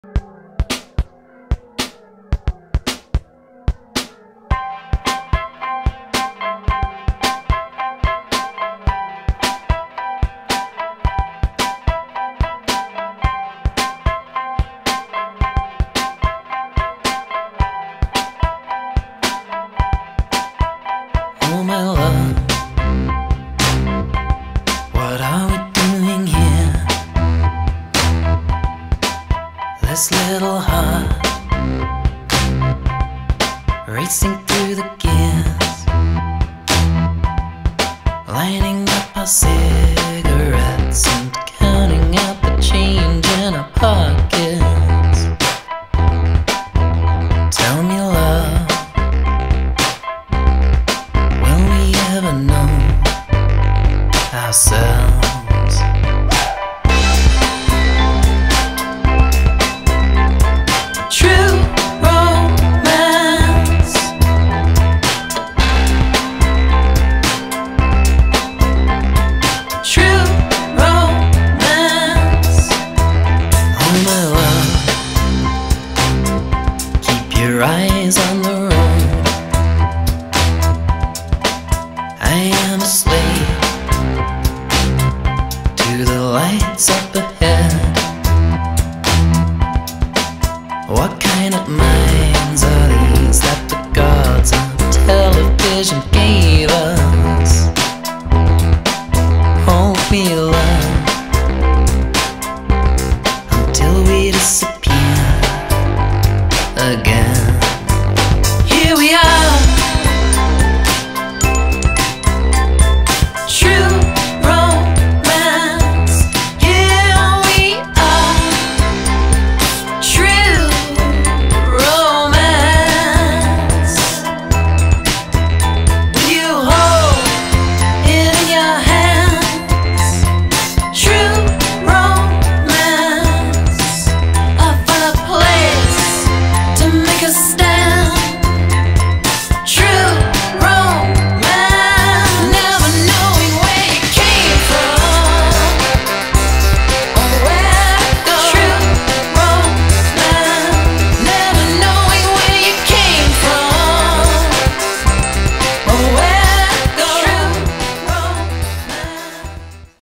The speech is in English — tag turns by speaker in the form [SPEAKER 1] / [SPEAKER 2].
[SPEAKER 1] Oh my love, what are we doing here? This little heart racing through the gears, lining up our cigarettes and counting out the change in our pockets. Tell me, love, will we ever know ourselves? True romance, true romance. Oh my love, keep your eyes on the road. I am a slave to the lights up ahead. What kind of minds are these that the gods of television gave us?